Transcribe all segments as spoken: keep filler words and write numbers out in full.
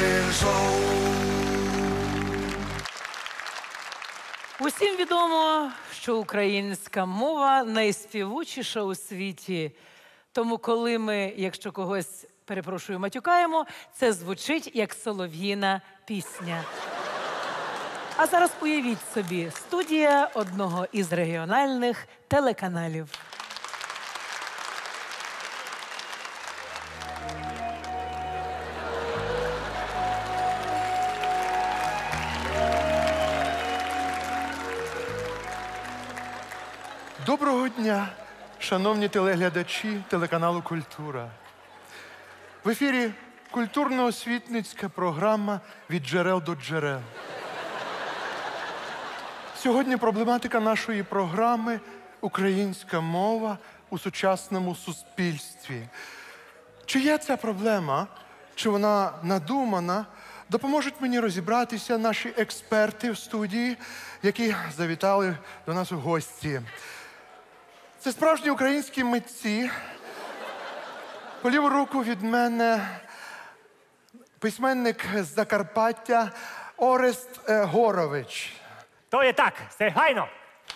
Усім відомо, що українська мова найспівучіша у світі. Тому коли ми, якщо когось, перепрошую, матюкаємо, це звучить як солов'їна пісня. А зараз уявіть собі, студія одного із регіональних телеканалів. Доброго дня, шановні телеглядачі телеканалу «Культура». В ефірі культурно-освітницька програма «Від джерел до джерел». Сьогодні проблематика нашої програми «Українська мова у сучасному суспільстві». Чи є ця проблема, чи вона надумана, допоможуть мені розібратися наші експерти в студії, які завітали до нас у гості. Це справжні українські митці. По ліву руку від мене письменник з Закарпаття Орест е, Горович. То є так, все гайно.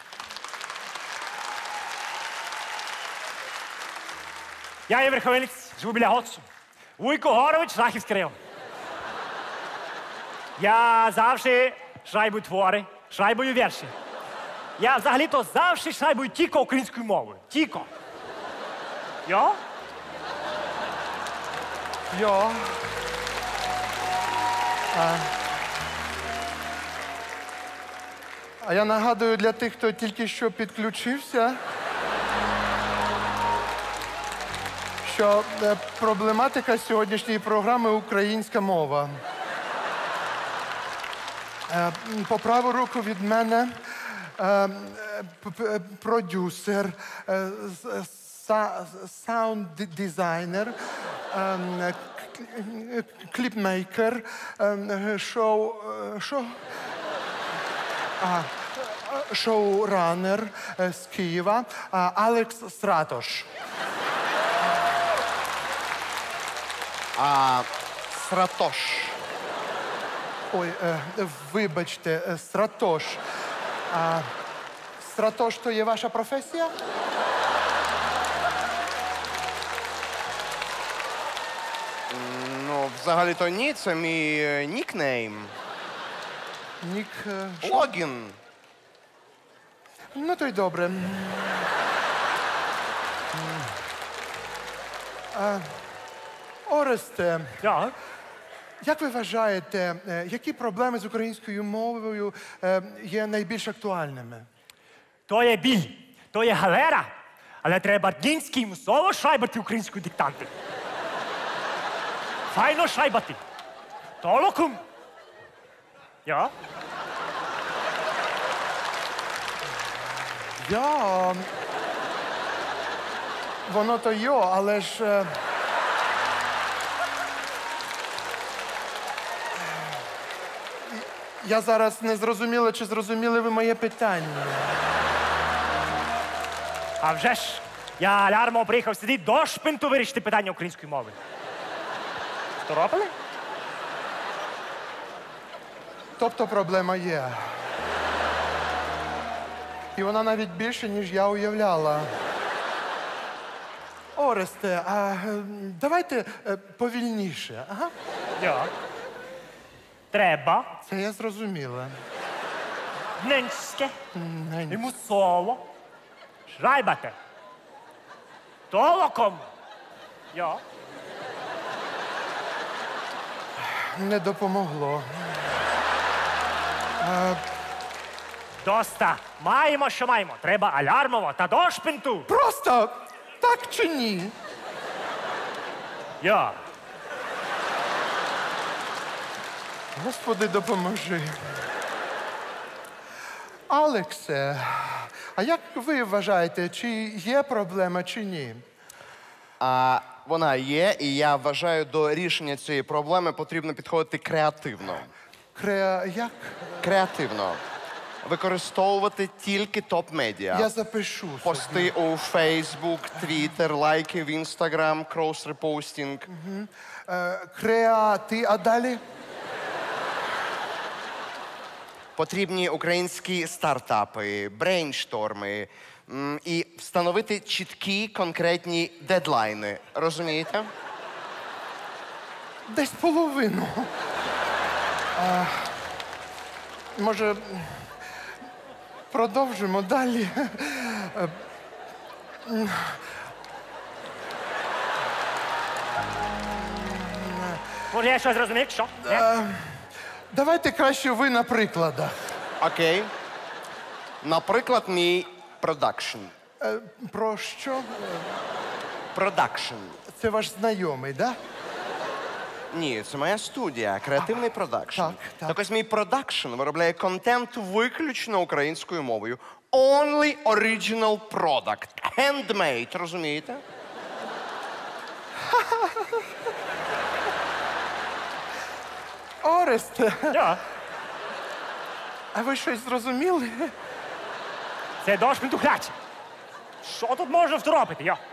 Я є верховинець, живу біля Гоцу. Вуйко Горович, Рахівський район. Я завжди шайбую твори, шайбую вірші. Я взагалі-то завжди шайбую тільки українською мовою. Тільки. Йо? Йо. А, а я нагадую для тих, хто тільки що підключився, що е, проблематика сьогоднішньої програми «Українська мова». Е, по праву руку від мене е, п- п- продюсер, е, са- саунд-дизайнер, е, к- кліпмейкер, е, шоу... е, Що? А, шоуранер е, з Києва е, Алекс Стратош. А, Сратош. Ой, е, вибачте, е, Стратош. А, Стратош, то є ваша професія? Ну, взагалі-то ні, це мій е, нікнейм. Нік... е, що? Логін. Ну, то й добре. А, Оресте, Я? як ви вважаєте, е, які проблеми з українською мовою е, є найбільш актуальними? То є біль, то є галера, але треба дінський мусово шайбати українською диктанти. Файно шайбати. Толокум. Я? Я... Воно то йо, але ж... е, Я зараз не зрозуміла, чи зрозуміли ви моє питання. А вже ж, я алярмо приїхав сюди до шпинту вирішити питання української мови. Второпили? Тобто проблема є. І вона навіть більше, ніж я уявляла. Оресте, а е, давайте е, повільніше. Ага. Я. Треба Це я зрозуміла. ненське Нень. і мусово шайбати. Толоком. Я. Не допомогло. Доста. Маємо, що маємо. Треба алярмово та до шпинту. Просто так чи ні? Я. Господи, допоможи. Алексе, а як ви вважаєте, чи є проблема, чи ні? А вона є, і я вважаю, до рішення цієї проблеми потрібно підходити креативно. Креа... як? Креативно. Використовувати тільки топ-медіа. Я запишу. Пости у Facebook, Twitter, лайки в Instagram, крос-репостінг. Е, креати, а далі? Потрібні українські стартапи, брейншторми м, і встановити чіткі конкретні дедлайни. Розумієте? Десь половину. А, може, продовжимо далі. Може, я щось зрозумів? Що? Ні? Давайте краще ви на прикладах. Окей. Наприклад, мій продакшн. Е, Про що? Продакшн. Це ваш знайомий, да? Ні, це моя студія, креативний продакшн. так, так. Так ось мій продакшн виробляє контент виключно українською мовою. Only original product. Handmade, розумієте? Оресте, Йо. а ви щось зрозуміли? Це дощ ментухлячий. Що тут можна второпити, йо?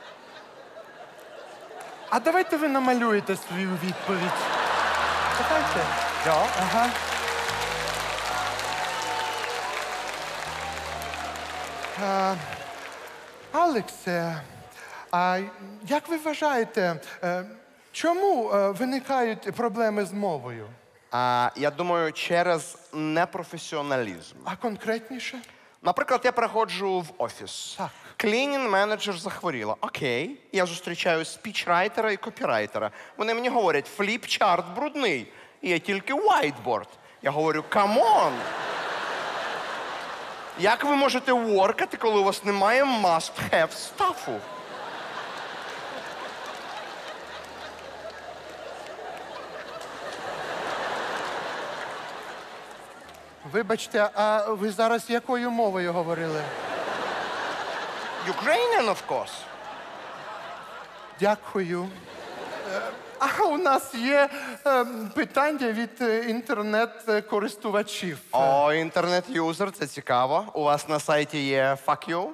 А давайте ви намалюєте свою відповідь. Давайте. Йо. Ага. А, Алексе, а як ви вважаєте, е, чому е, виникають проблеми з мовою? А, я думаю, через непрофесіоналізм. А конкретніше? Наприклад, я приходжу в офіс. Так. Клінінг-менеджер захворіла. Окей. Я зустрічаю спічрайтера і копірайтера. Вони мені говорять, фліп-чарт брудний. І є тільки whiteboard. Я говорю, камон! Як ви можете воркати, коли у вас немає must-have стафу? Вибачте, а ви зараз якою мовою говорили? Ukrainian, of course. Дякую. Е, А у нас є е, питання від е, інтернет-користувачів. О, інтернет-юзер, це цікаво. У вас на сайті є fuck you?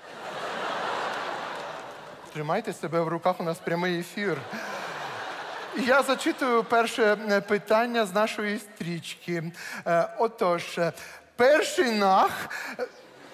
Тримайте себе в руках, у нас прямий ефір. Я зачитую перше е, питання з нашої стрічки. Е, Отож, е, перший нах. е,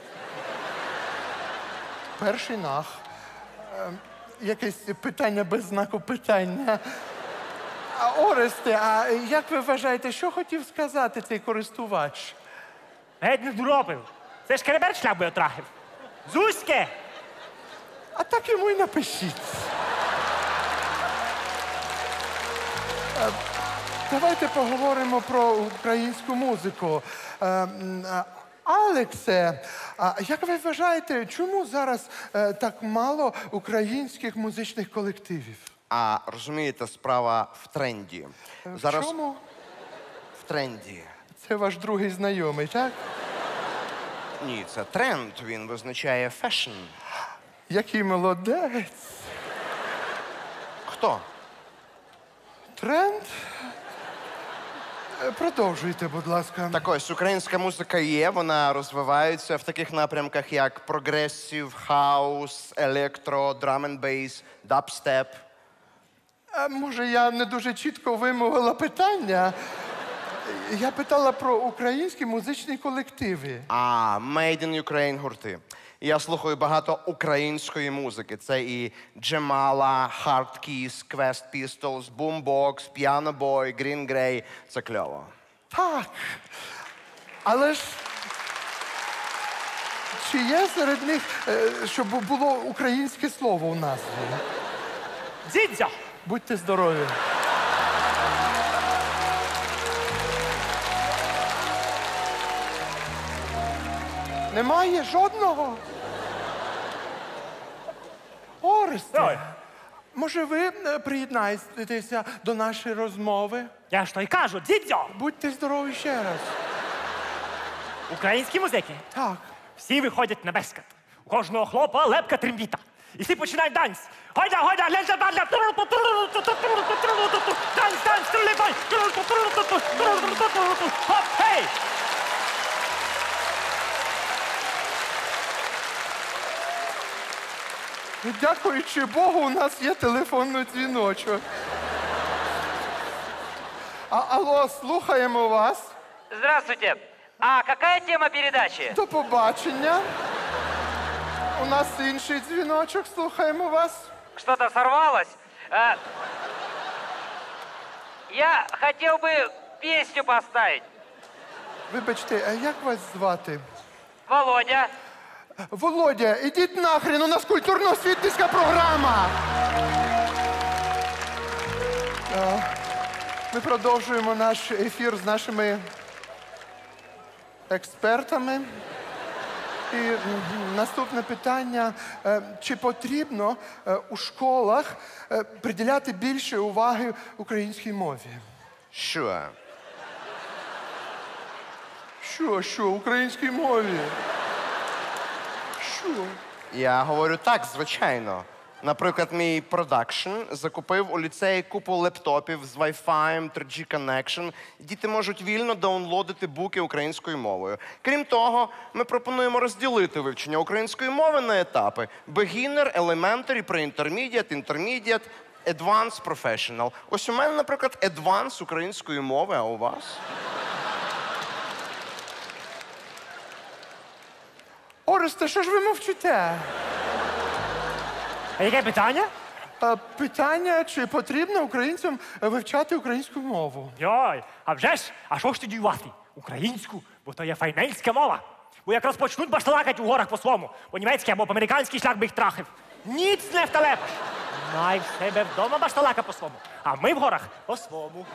Перший нах. Е, Якесь питання без знаку питання. А, Оресте, а як ви вважаєте, що хотів сказати цей користувач? Геть не второпив. Це ж керебер шлях би отрахив. Зузьке! А так йому й напишіть. Е, Давайте поговоримо про українську музику. Е, м, а, Алексе, а як ви вважаєте, чому зараз е, так мало українських музичних колективів? А розумієте, справа в тренді. В Зараз чому? в тренді. Це ваш другий знайомий, так? Ні, це тренд. Він визначає фешн. Який молодець. Хто? Тренд? Е, Продовжуйте, будь ласка. Так ось, українська музика є, вона розвивається в таких напрямках, як прогресів, хаус, електро, драм н бейс, дабстеп. А, може, я не дуже чітко вимовила питання. Я питала про українські музичні колективи. А, Made in Ukraine гурти. Я слухаю багато української музики. Це і Джемала, Hard Keys, Quest Pistols, Boombox, Piano Boy, Green Grey. Це кльово. Так. Але ж чи є серед них, е, щоб було українське слово у назві? Дзідзьо! Будьте здорові. Немає жодного? Оресте, Ой. може ви е, приєднаєтеся до нашої розмови? Я ж то й кажу, дзідзьо! Будьте здорові ще раз. Українські музики. Так. Всі виходять на безкат. У кожного хлопа лепка трембіта. І всі починають данс. Гойда, гойда, ленджа, бадля. Данс, данс, трилипай. Хоп, хей! Дякуючи Богу, у нас є телефонний дзвіночок. А, алло, слухаємо вас. Здравствуйте. А какая тема передачи? До побачення. У нас інший дзвіночок, слухаємо вас. Что-то сорвалось? А, я хотел бы песню поставить. Вибачте, а як вас звати? Володя. Володя, ідіть нахрен, у нас культурно-освітницька програма. Е, Ми продовжуємо наш ефір з нашими експертами. І м, наступне питання. Е, Чи потрібно е, у школах е, приділяти більше уваги українській мові? Що? Що, що, українській мові? Що? Я говорю так, звичайно. Наприклад, мій продакшн закупив у ліцеї купу лептопів з Wi-Fi, три джі Connection. Діти можуть вільно даунлодити буки українською мовою. Крім того, ми пропонуємо розділити вивчення української мови на етапи: Beginner, Elementary, Pre-Intermediate, Intermediate, Advanced, Professional. Ось у мене, наприклад, Advanced української мови, а у вас? Оресте, що ж ви мовчите? А яке питання? Е, Питання, чи потрібно українцям вивчати українську мову? Йой, а вже ж, а що ж тоді дівати? Українську, бо то є файненська мова. Бо якраз почнуть башталакать у горах по-свому, по-німецьки або по-американськи шлях би їх трахив. Ніц не втелепиш. Най в себе вдома башталака по-свому, а ми в горах по-свому.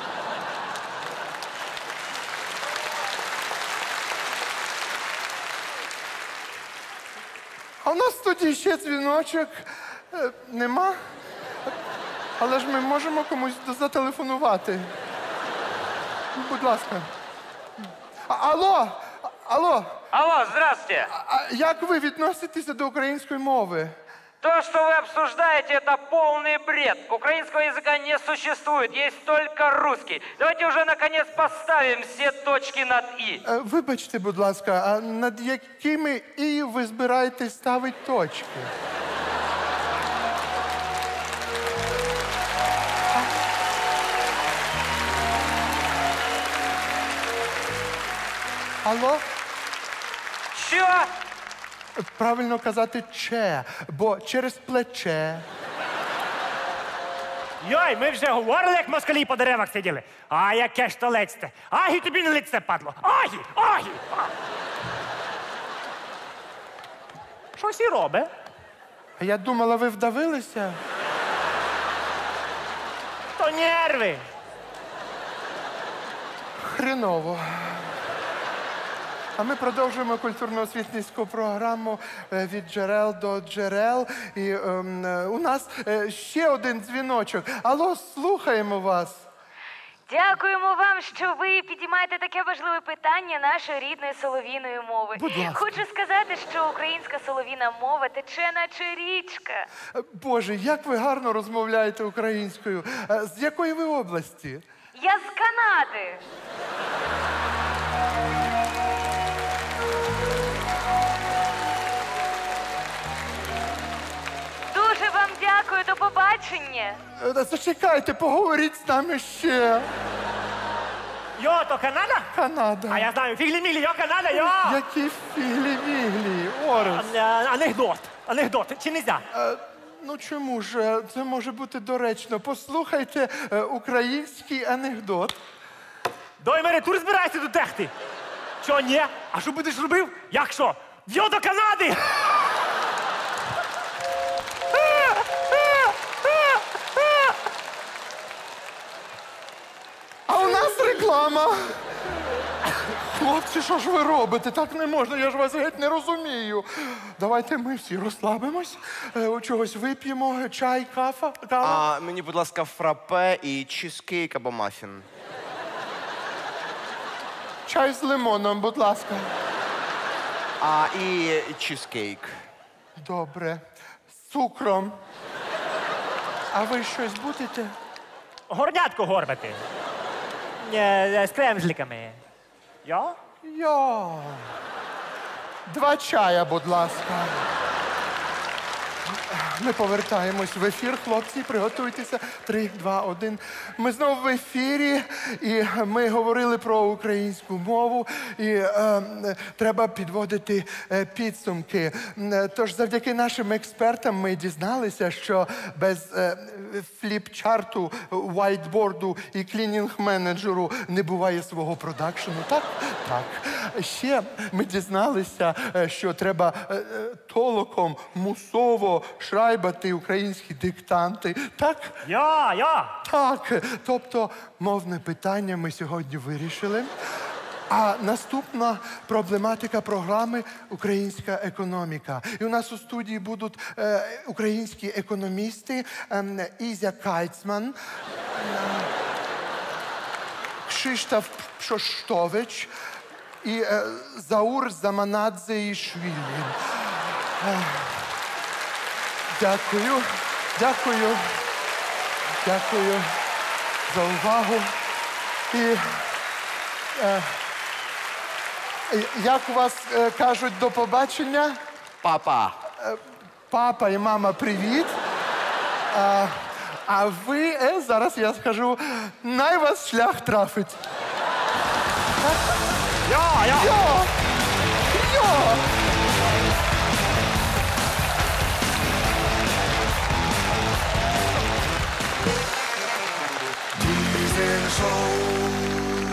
А в нас в студії ще дзвіночок. Е, Нема? Але ж ми можемо комусь зателефонувати. Будь ласка. А- Алло! А- Алло! Алло, здравствуйте. А як ви відноситеся до української мови? То, что вы обсуждаете, это полный бред. Украинского языка не существует, есть только русский. Давайте уже, наконец, поставим все точки над «и». Е, Вибачте, будь ласка, а над якими і ви збираєтесь ставити точки? Алло? Чё? Правильно казати «че», бо через плече. Йой, ми вже говорили, як москалі по деревах сиділи. А яке ж то лецьте? Агі тобі не лицьте, падло. Агі, агі. Щось і робить. А я думала, ви вдавилися. То нерви. Хреново. А ми продовжуємо культурно-освітницьку програму е, від джерел до джерел. І ем, е, у нас е, ще один дзвіночок. Алло, слухаємо вас. Дякуємо вам, що ви підіймаєте таке важливе питання нашої рідної солов'їної мови. Будь ласка. Хочу сказати, що українська солов'їна мова тече, наче річка. Е, Боже, як ви гарно розмовляєте українською. Е, З якої ви області? Я з Канади. Дуже вам дякую, до побачення. Е, Зачекайте, поговоріть з нами ще. Йо, то Канада? Канада. А я знаю, фіглі-міглі, йо, Канада, йо! Які фіглі-віглі, Орес. А, а, Анекдот, анекдот, чи нельзя? Е, Ну чому ж, е, це може бути доречно. Послухайте е, український анекдот. До мене тур збираєшся до техти? Чо, ні? А що будеш робив? Як що? Йо, до Канади! А у нас реклама. Хлопці, що ж ви робите? Так не можна, я ж вас геть не розумію. Давайте ми всі розслабимось, е, у чогось вип'ємо, чай, кафа, кава. А мені, будь ласка, фрапе і чизкейк або мафін. Чай з лимоном, будь ласка. А і чизкейк. Добре. З цукром. А ви щось будете? Горнятко горбати. Е, З кремжликами. Йо? Йо. Два чая, будь ласка. Ми повертаємось в ефір, хлопці, приготуйтеся. Три, два, один. Ми знову в ефірі, і ми говорили про українську мову, і е, треба підводити е, підсумки. Е, Тож завдяки нашим експертам ми дізналися, що без е, фліп-чарту, вайтборду і клінінг-менеджеру не буває свого продакшену. Так? Так. Ще ми дізналися, е, що треба е, е, толоком, мусово шрайбати українські диктанти. Так? Я, я. Так. Тобто мовне питання ми сьогодні вирішили. А наступна проблематика програми «Українська економіка». І у нас у студії будуть е, українські економісти е, Ізя Кайцман, е, Кшиштоф Пшоштович і е, Заур Заманадзе-Ішвілі. Е, Дякую, дякую, дякую за увагу. І е, як у вас е, кажуть, до побачення? Папа. Папа і мама, привіт. А, а ви, е, зараз я скажу, най вас шлях трафить. Я, я. Йо! Йо!